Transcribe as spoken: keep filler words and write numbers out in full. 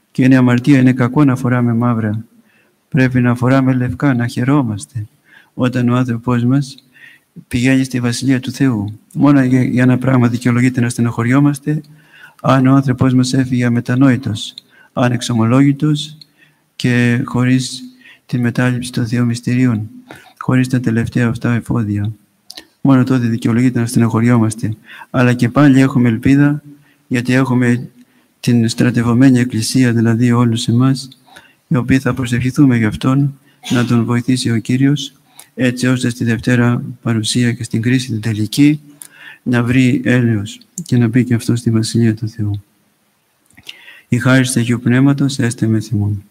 Και είναι αμαρτία, είναι κακό να φοράμε μαύρα. Πρέπει να φοράμε λευκά, να χαιρόμαστε όταν ο άνθρωπος μας πηγαίνει στη Βασιλεία του Θεού. Μόνο για ένα πράγμα δικαιολογείται να στενοχωριόμαστε, αν ο άνθρωπος μας έφυγε αμετανόητος, ανεξομολόγητος και χωρίς την μετάληψη των Θεών Μυστηρίων, χωρίς τα τελευταία αυτά εφόδια. Μόνο τότε δικαιολογείται να στενοχωριόμαστε. Αλλά και πάλι έχουμε ελπίδα, γιατί έχουμε την στρατευωμένη Εκκλησία, δηλαδή όλους εμάς, οι οποίοι θα προσευχηθούμε γι' αυτόν, να τον βοηθήσει ο Κύριος, έτσι ώστε στη Δευτέρα παρουσία και στην κρίση την τελική να βρει έλεος και να μπει και αυτό στη Βασιλεία του Θεού. Η χάρις του Αγίου Πνεύματος έστε με θυμόν.